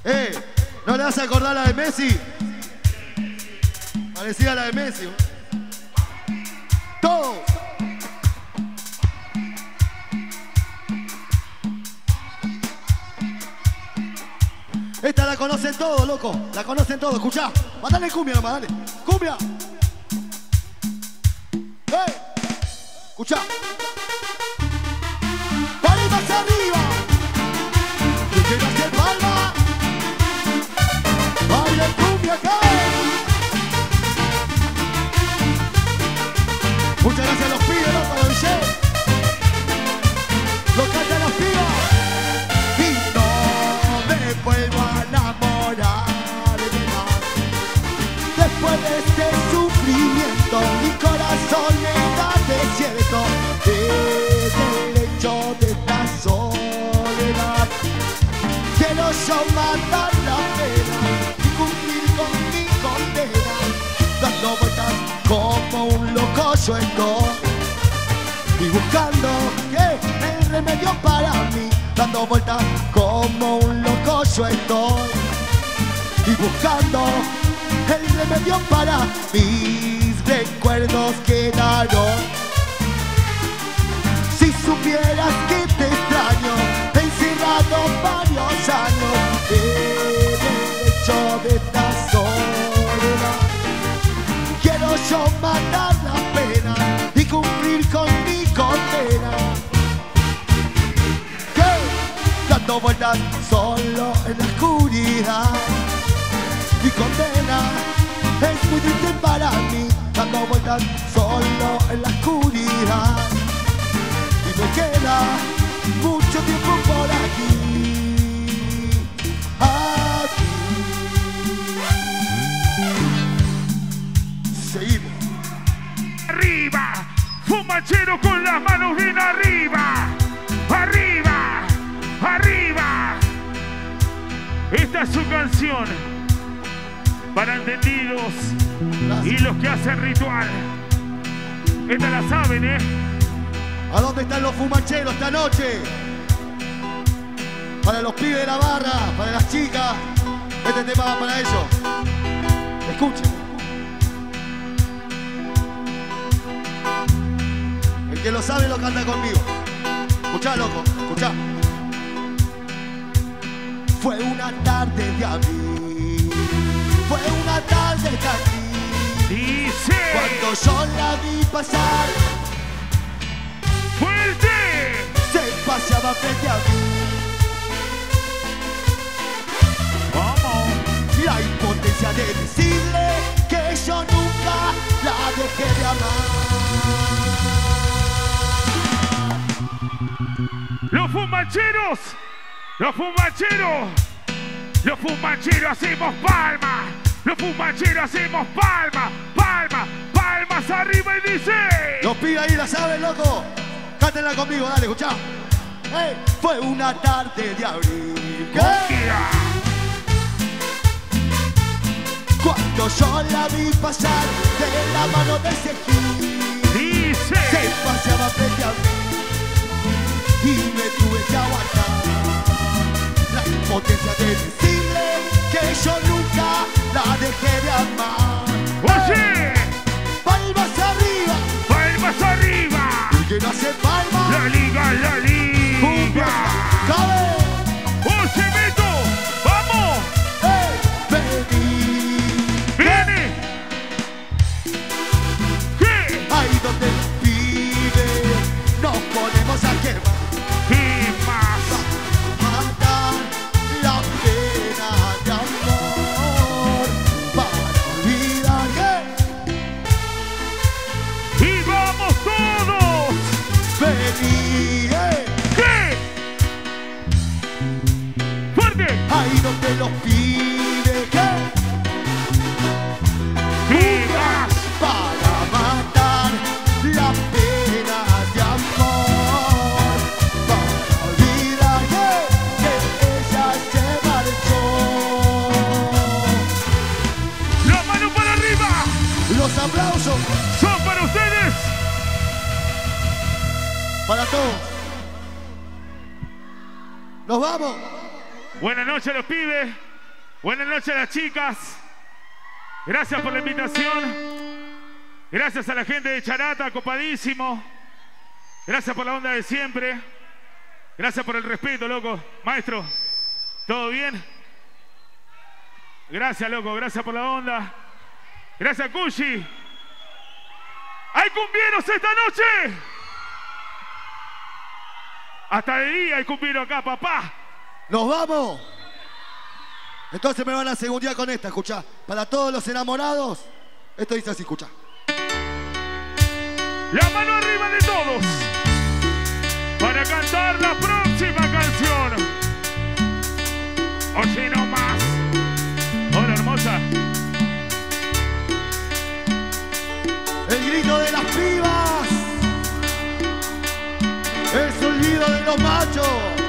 ¿No le vas a acordar la de Messi? Parecía a la de Messi. Todo. Esta la conocen todos, loco. La conocen todos. Escuchá. Mandale cumbia nomás, dale. Cumbia. Escuchá. Palmas arriba. Tú quieres hacer palma. Baila cumbia acá. Muchas gracias a los pibes, loco, los DJ. Lo cantan las pibas. Y no me vuelvo a enamorar de más. Después de este sufrimiento, mi corazón está desierto. Es el hecho de esta soledad. Quiero yo matar la pena y cumplir con mi condena. Dando vueltas como un loco yo estoy. Y buscando el remedio para mí. Dando vueltas como un loco yo estoy. Y buscando el remedio para mis recuerdos quedaron. Si supieras que te extraño, encerrado varios años en el hecho de esta soledad. Quiero yo matar la pena y cumplir con mi condena. Dando vueltas solo en la oscuridad. Mi condena es muy triste para mí. Dando vueltas solo en la oscuridad. Y me queda mucho tiempo por aquí. Seguimos. Arriba, fumachero con las manos bien arriba. Arriba, arriba. Esta es su canción para entendidos y los que hacen ritual. Esta la saben, ¿eh? ¿A dónde están los fumacheros esta noche? Para los pibes de la barra, para las chicas. Este tema va para ellos. Escuchen. El que lo sabe lo canta conmigo. Escuchá, loco, escuchá. Fue una tarde de abril. Fue una tarde de abril. Dice. Cuando yo la vi pasar. ¡Fuerte! Se paseaba frente a mí. Vamos. La impotencia de decirle que yo nunca la dejé de amar. Los fumacheros, los fumacheros, los fumacheros hacemos palmas. Los fumacheros hacemos palmas, palmas, palmas arriba y dice. Los pibes ahí la saben, loco. Cántenla conmigo, dale, escuchá. Hey, fue una tarde de abril. Cuando yo la vi pasar de la mano de ese gil. Dice. Se paseaba frente a mí y me tuve que aguantar la impotencia de decirle que yo nunca la dejé de amar. Oye, palmas arriba, palmas arriba. el que no hace palmas, La liga, la liga. cabe. Oye, Beto, vamos. Vení. Viene. ¿Qué? Ahí donde vive, nos ponemos a quemar. ¿Qué más? Matar la pena de amor para olvidar que Y vamos todos. vení. ¿Qué? Fuerte. Ahí donde los pibes ¿Qué más? para matar la pena de amor para olvidar que ella se marchó. La mano para arriba. Los aplausos Son para ustedes. para todos. Nos vamos. Buenas noches a los pibes. Buenas noches a las chicas. Gracias por la invitación. Gracias a la gente de Charata, copadísimo. Gracias por la onda de siempre. Gracias por el respeto, loco. Maestro, ¿todo bien? Gracias, loco. Gracias por la onda. Gracias, Cushi. ¡Hay cumbieros esta noche! Hasta de día hay cumbiero acá, papá. ¡Nos vamos! Entonces me van a segundear con esta, escuchá. Para todos los enamorados, esto dice así, escuchá. La mano arriba de todos para cantar la próxima canción. Oye, no más. Hola, hermosa. El grito de las pibas. El sonido de los machos.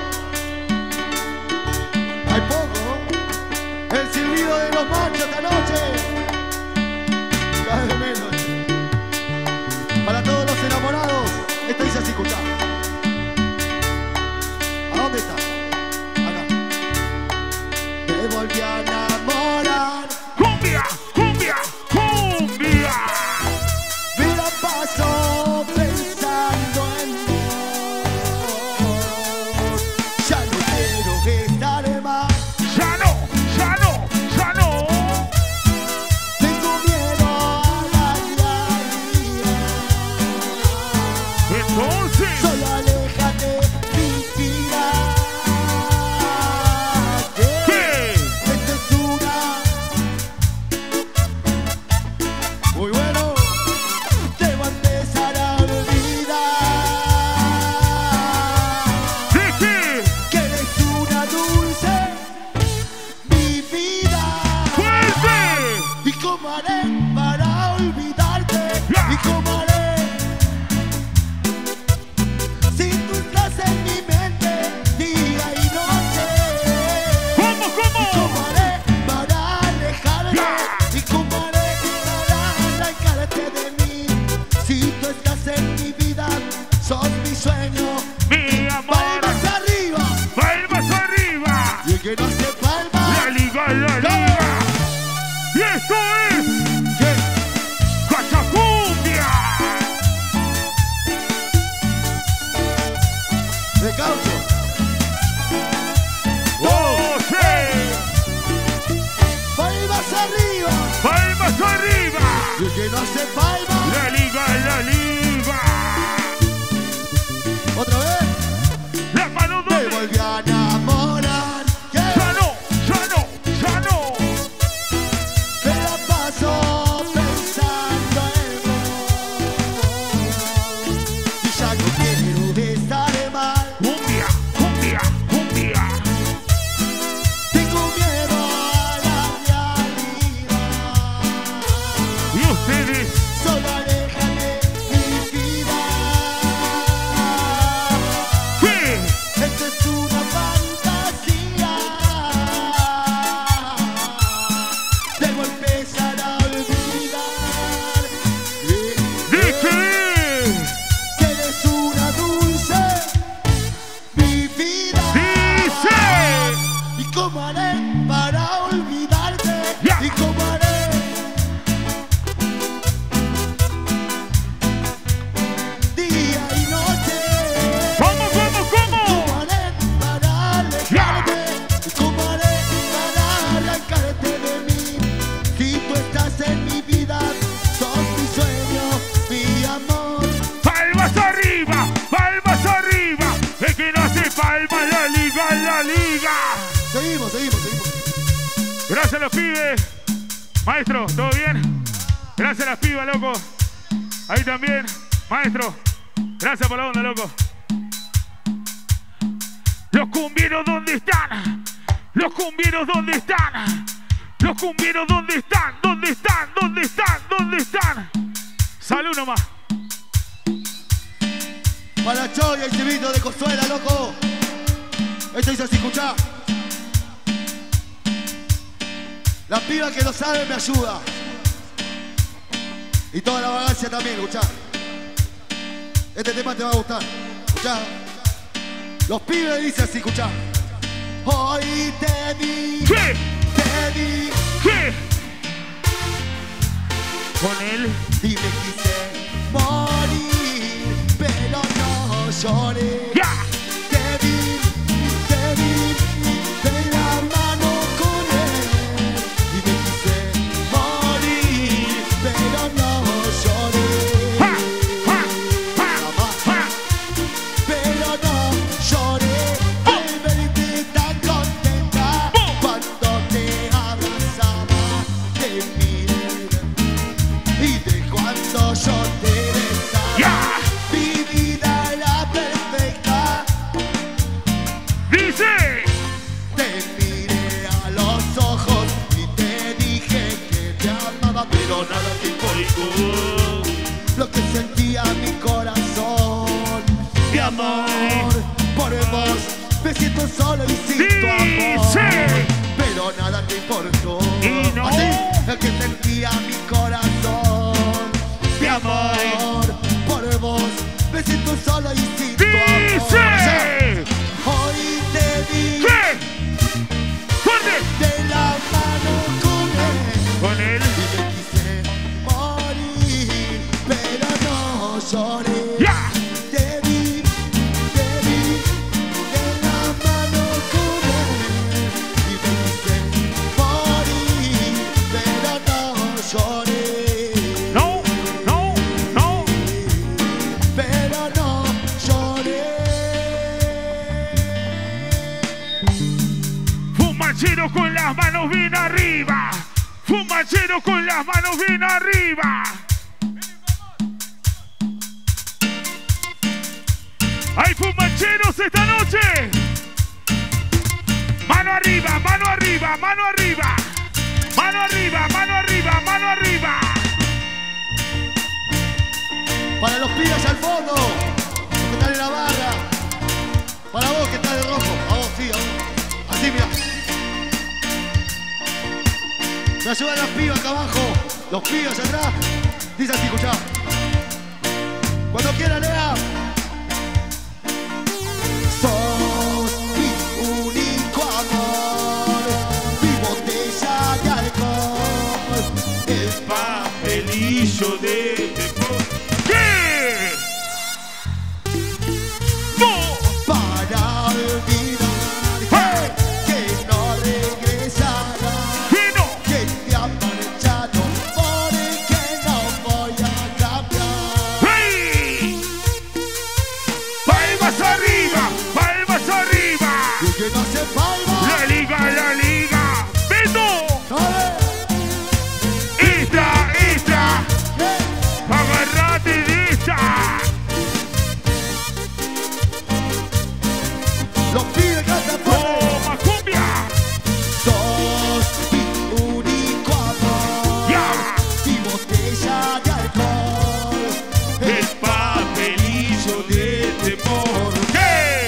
Hay poco. El silbido de los machos esta noche. Cada vez menos. Para todos los enamorados, esto dice así, escuchá. ¿A dónde está? Acá. Me volví a enamorar. ¡Cumbia! ¡Cumbia! ¡Cumbia! Me la paso pensando en vos. Ya no quiero estar más. ¡Ya no! ¡Ya no! ¡Ya no! Tengo miedo a la realidad. Entonces, Solo aléjate, mi vida. ¿qué? Esto es una. Muy bueno. Debo empezar a olvidar ¿De qué? que eres una dulce, mi vida. ¡Fuerte! ¿Y cómo haré para olvidarte? Ya. ¿Y cómo haré si tú estás en mi mente día y noche? ¿Cómo, ¿Y cómo? cómo haré para alejarte? Ya. ¿Y cómo haré para arrancarte de mí? Si tú estás en mi vida, sos mi sueño. Mi amor. Palmas arriba, ¡Palmas arriba! y el que no hace palmas, ¡La liga, la liga! ¡Y esto es ¿qué? Cachacumbia! De caucho. ¡Oh, sí! Palmas arriba, ¡Palmas arriba! y el que no hace palmas, ¡La liga, la liga! otra vez. ¡Las manos Me donde! volví a enamorar. ¡Ya no! ¡Ya no! ¡Ya no! Me la paso pensando en vos. Y ya no quiero estar mal. ¡Cumbia! ¡Cumbia! ¡Cumbia! Tengo miedo a la realidad. ¿Y ustedes? Solo aléjate, mi vida. ¿Qué? Esto es una fantasía. Debo empezar a olvidar ¿De qué? que eres una dulce, mi vida. ¡Dice! ¿Y cómo haré para olvidarte? Ya. ¿Y cómo haré día y noche? ¿Cómo, cómo, cómo? ¿Cómo haré para alejarte? ¿Y cómo haré para arrancarte de mí? Si tú estás en mi vida, sos mi sueño, mi amor. ¡Palmas arriba! ¡Palmas arriba! ¡Es que no hace palmas! ¡La liga, la liga! Seguimos, seguimos, seguimos. Gracias a los pibes. Maestro, ¿todo bien? Gracias a las pibas, loco. Ahí también. Maestro, gracias por la onda, loco. Los cumbieros, ¿dónde están? Los cumbieros, ¿dónde están? Los cumbieros, ¿dónde están? ¿Dónde están? ¿Dónde están? ¿Dónde están? Salud nomás. Para Choya y Chivito de Cozuela, loco. Esto dice así, escuchá. La piba que lo sabe me ayuda. Y toda la vagancia también, escuchá. Este tema te va a gustar. Escuchá. Los pibes dicen así, escuchá. Hoy te vi, ¿Qué? te te vi. ¿Qué? Con él. Y me quise morir, pero no lloré. ¡Ya! Te vi de la mano con él. Y me quise morir, pero no lloré. ¡Ja! ¡Ja! ¡Ja! ¡Ja! Pero no lloré. Al verte tan contenta cuando te abrazaba de mí. Y de cuando yo te besaba. ¡Ya! Mi vida era perfecta. ¡Dice! Te miré a los ojos y te dije que te amaba, pero nada te importó. Lo que sentía mi corazón, mi amor por vos. Me siento solo y sin tu amor, ¡Dice! pero nada te importó. Y no. Así, lo que sentía mi corazón, mi amor por vos. Me siento solo y sin tu amor. ¡Dice! Hoy te vi ¿Qué? ¡Fuerte! de la mano con él. Con él. Y me quise morir, pero no lloré. ¡Ya! Te vi de la mano con él. Y me quise morir, pero no lloré. No, no, no. Pero no lloré. Fumachero con las manos bien arriba. Fumachero con las manos bien arriba. ¡Hay fumacheros esta noche! Mano arriba, mano arriba, mano arriba. Mano arriba, mano arriba, mano arriba. Para los pibes al fondo, los que están en la barra. Para vos que estás de rojo. A vos, sí, a vos. Así, mira. Me ayudan los pibes acá abajo. Los pibes atrás. Dice así, escuchá. Cuando quiera, Lea. Sos mi único amor. Mi botella de alcohol. El Papelillo de ¿qué? ¡No! para olvidar que no regresará. ¿Qué no? Que te ha marchado porque no voy a cambiar. ¡Hey! ¡Palmas arriba! ¡Palmas arriba! Y que no se palma. ¡La liga, la liga! ¡Beto! ¡Esta, esta! ¡Agárrate de esta! Los pibes cantan fuerte. ¡Toma cumbia! Sos mi único amor. ¡Ya! Mi botella de alcohol. El papelillo de temor. ¿Qué?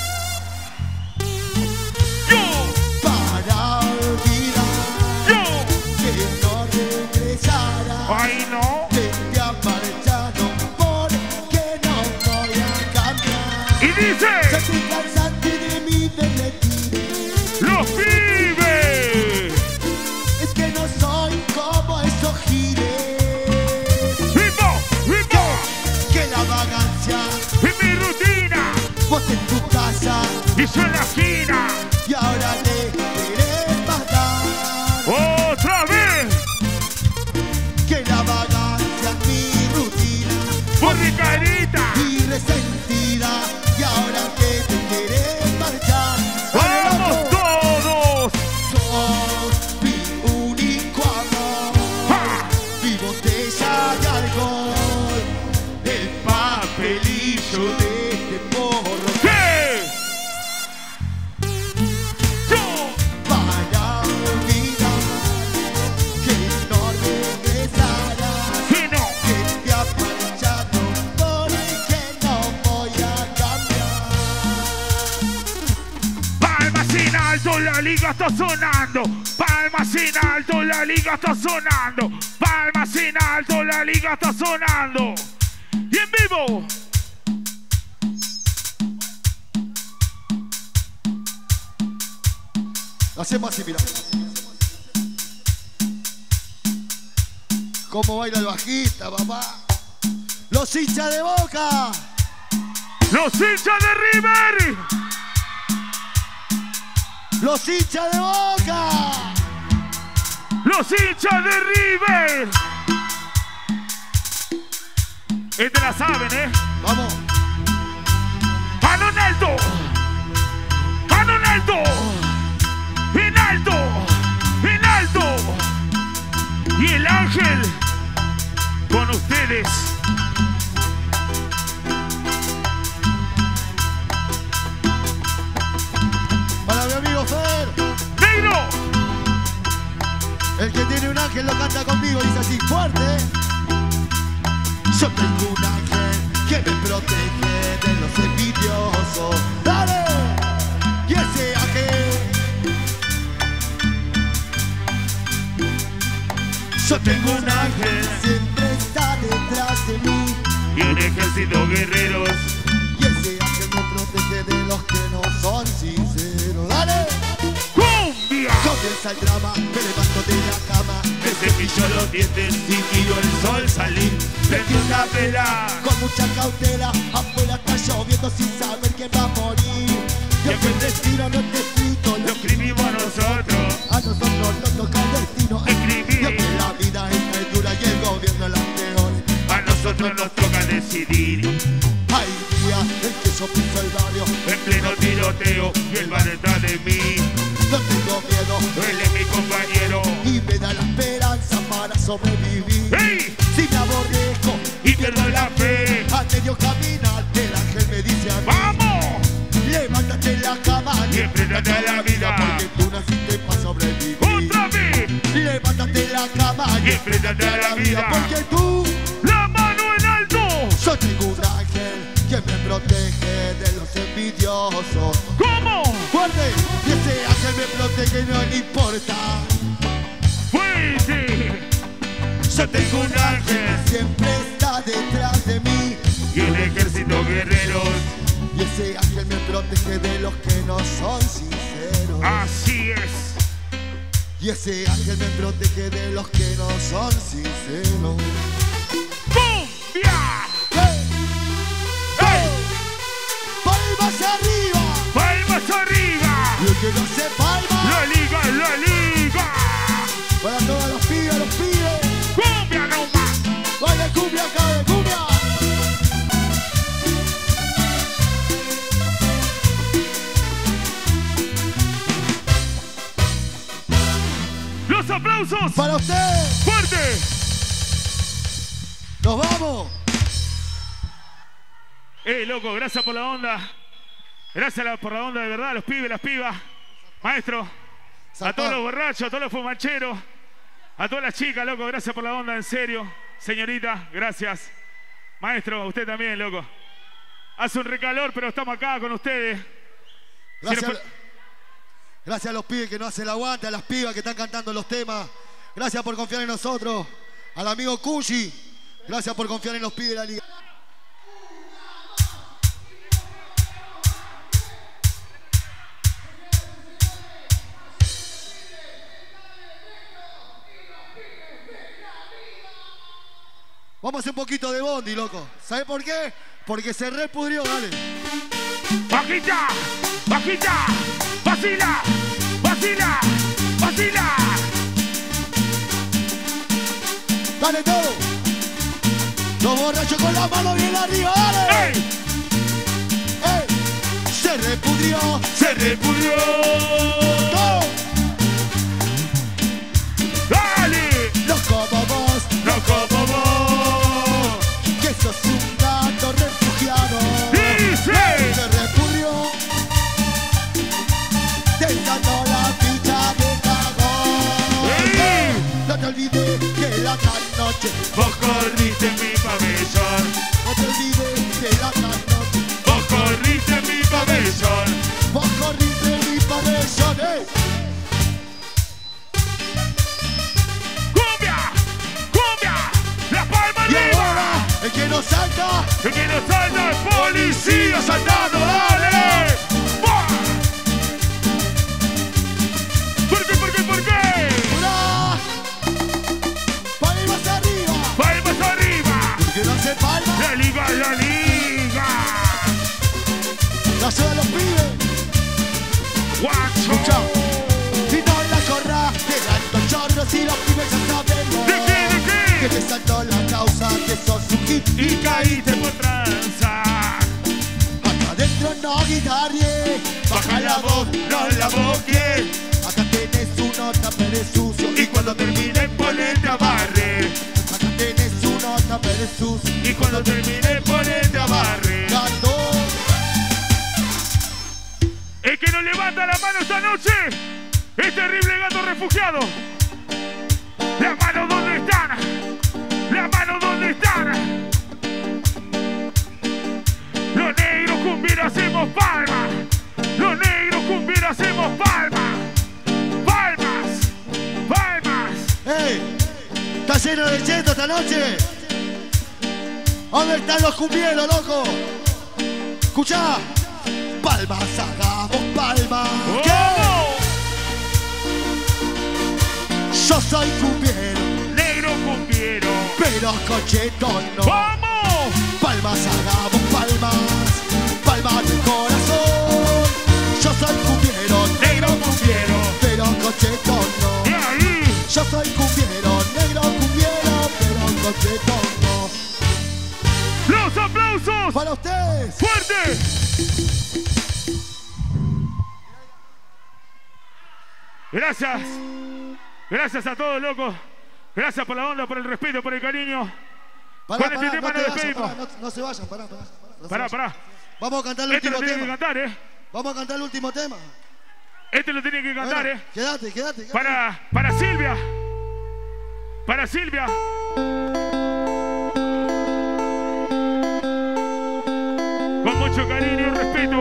¡Yo! Para olvidar ¡Yo! que no regresará. ¡Ay, no! Que te ha marchado porque no voy a cambiar. Y dice... Estoy cansante de mi derretir. ¡Los pibes! Es que no soy como esos giles. ¡Ritmo! ¡Ritmo! Que la vagancia, ¡Es mi rutina! vos en tu casa ¡Y yo en la esquina! y ahora le querés matar. ¡Otra vez! Que la vagancia es mi rutina ¡Por mi carita! y resentida y ahora que te querés marchar. ¡Vamos todos! Sos mi único amor. ¡Ja! Mi botella de alcohol, el papelillo de este porro. ¿Qué? ¡Yo! Para olvidar que no regresarás, ¡Que no! que te ha marchado porque no voy a cambiar. Palmas en alto, la liga está sonando. Palmas en alto, la liga está sonando. Palmas en alto, la liga está sonando. Y en vivo. Hacemos así, mira. cómo baila el bajista, papá. Los hinchas de Boca. Los hinchas de River. Los hinchas de Boca. Los hinchas de River. Este la saben, ¿eh? Vamos. ¡Mano en alto! ¡Mano en alto! ¡En alto! ¡En alto! Y el ángel con ustedes. Para mi amigo Fer. ¡Negro! El que tiene un ángel lo canta conmigo, dice así, fuerte. Yo tengo un ángel que me protege de los envidiosos. ¡Dale! Y ese ángel. Yo tengo un ángel, siempre está detrás de mí. Y un ejército de guerreros. Y ese ángel me protege de los que no son sinceros. ¡Dale! ¡Cumbia! Comienza el drama, me levanto de la cama. Me cepillo los dientes y miro el sol salir. Prendí una vela. Con mucha cautela, afuera está lloviendo sin saber quién va a morir. Y aunque el destino no esté escrito, Lo escribimos nosotros. a nosotros nos toca el destino. Escribir. Y aunque la vida es muy dura y el gobierno la peor, A nosotros nos toca decidir. hay días en que yo piso el barrio. En pleno tiroteo y el bar detrás de mí. No tengo miedo Él es mi compañero. y me da la esperanza para sobrevivir. ¡Ey! Si me aborrezco Y pierdo la fe. a medio caminar, el ángel me dice a mí: ¡Vamos! levántate en la cama Y enfréntate a la vida. porque tú naciste para sobrevivir. ¡Otra vez! Levántate en la cama Y enfréntate a la vida. porque tú, ¡La mano en alto! yo tengo un ángel que me protege de los envidiosos. ¿Cómo? Fuerte, y ese ángel me protege, no le importa. ¡Fuerte! Yo tengo un ángel Siempre está detrás de mí. y un ejército guerreros. Y ese ángel me protege de los que no son sinceros. Así es. Y ese ángel me protege de los que no son sinceros. ¡Cumbia! ¡Hey! ¡Hey! ¡Palmas arriba! ¡Palmas arriba! Y el que no se palma, ¡La liga, la liga! para todos los pibes, ¡Cumbia nomás! baila cumbia acá de cumbia. ¡Los aplausos! Para usted, ¡Fuerte! nos vamos. Loco, gracias por la onda. Gracias por la onda de verdad, los pibes, las pibas. Maestro, a todos los borrachos, a todos los fumacheros, a todas las chicas, loco, gracias por la onda, en serio. Señorita, gracias. Maestro, a usted también, loco. Hace un recalor, pero estamos acá con ustedes. Gracias, gracias a los pibes que no hacen el aguante, a las pibas que están cantando los temas. Gracias por confiar en nosotros. Al amigo Cushi, gracias por confiar en los pibes de la liga. Vamos a hacer un poquito de bondi, loco. ¿Sabe por qué? Porque se repudrió, dale. ¡Bajita! ¡Bajita! ¡Vacila! ¡Vacila! ¡Vacila! Dale todo. Los borrachos con la mano bien arriba, dale. ¡Ey! ¡Ey! Se repudrió. ¡Se repudrió! ¡Todo! ¡Dale! No como vos, ¡No como vos! que sos un gato refugiado. ¡Dice! Se repudrió. Dejando la ficha de cagón. ¡Ey! No te olvides que la noche. Vos corriste en mi pabellón. No te olvides que la noche. Vos corriste en mi pabellón. Vos corriste mi pabellón, ¡Cumbia! ¡Cumbia! ¡La palma Y arriba! ahora, el que no salta, ¡El que no salta es policía saltando! ¡Dale! ¡Buah! ¿Por qué? ¿Por qué? ¿Por qué? ¡hurra! ¡Palmas arriba! chorros y los pibes ya sabemos ¿De qué? que te saltó la causa, que sos un hit Y caíste por tranza. Acá adentro no guitarre, Baja la voz, no la boque. acá tenés un nota pero sucio. Y cuando termine ponete a barrer. Acá tenés un nota pero sucio. Y cuando termine ponete a barrer. Gato, El que nos levanta la mano esta noche es Terrible Gato Refugiado. La mano donde están. La mano donde están. Los negros cumbieros hacemos palmas. Los negros cumbieros hacemos palmas. Palmas. Palmas. hey, está lleno de cheto esta noche. ¿Dónde están los cumbieros, loco? Escuchá. Palmas, hagamos palmas. ¿Qué? ¡Oh! Yo soy cumbiero, Negro cumbiero. pero con cheto no. ¡Vamos! Palmas, hagamos palmas. Palmas del corazón. Yo soy cumbiero, Negro cumbiero. pero con cheto Y no. ahí. Yo soy cumbiero, negro cumbiero, pero con cheto no. ¡Los aplausos! Para ustedes. ¡Fuerte! Gracias. Gracias a todos, locos. Gracias por la onda, por el respeto, por el cariño. Pará, Con este tema no nos te vayan, despedimos. no se vayan, pará. No se Pará, vayan. pará. Vamos a cantar el Este lo último tiene que tema. cantar, Vamos a cantar el último tema. Este lo tiene que cantar, Bueno, quédate. Para Silvia. Para Silvia. Con mucho cariño y respeto.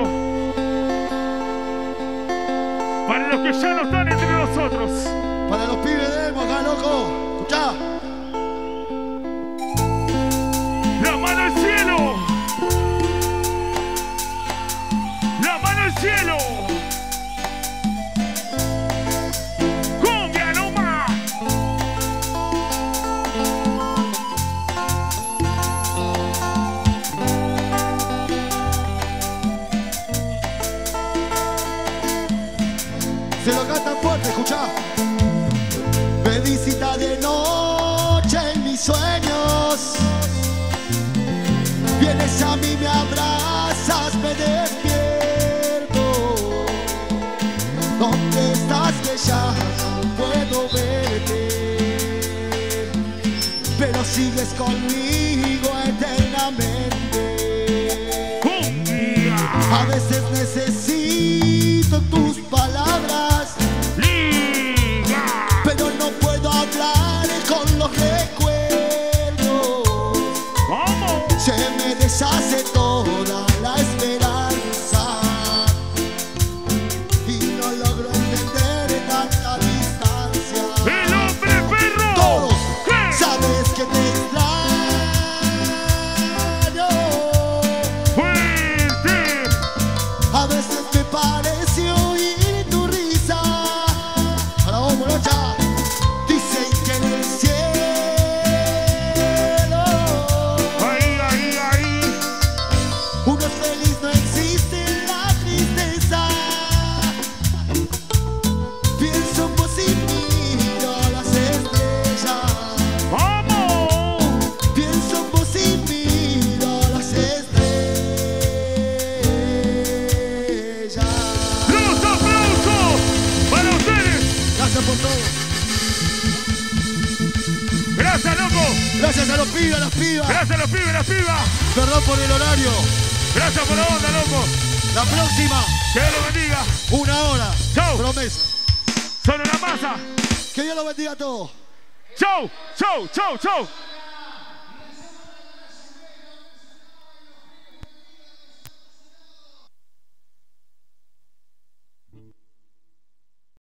Para los que ya no están entre nosotros. Para los pibes de Emo acá, loco. Escuchá. La mano al cielo. La mano al cielo. Cumbia nomás. Se lo cantan fuerte, escuchá. Me visita de noche en mis sueños. Vienes a mí, me abrazas, me despierto. ¿Dónde estás que ya no puedo verte? Pero sigues conmigo eternamente. Cumbia. A veces necesito tus palabras, Liga. pero no puedo hablar con los recuerdos. ¿Cómo? Se me deshace toda la esperanza y no logro entender tanta distancia. El hombre perro. Todos ¿Qué? sabes que te extraño. Fuerte. A veces me pareció oír tu risa. Para vos, morocha. Dicen que en el cielo Ahí. uno es feliz, no existe la tristeza. Pienso en vos y miro las estrellas. ¿Cómo? Pienso en vos y miro las estrellas. Los aplausos para ustedes. Gracias por todo. Gracias, loco. Gracias a los pibes, a las pibas. Gracias a los pibes, las pibas. Perdón por el horario. Gracias por la onda, loco. La próxima, Que Dios los bendiga. 1 hora. Chau. Promesa. Solo la masa. Que Dios los bendiga a todos. Chau.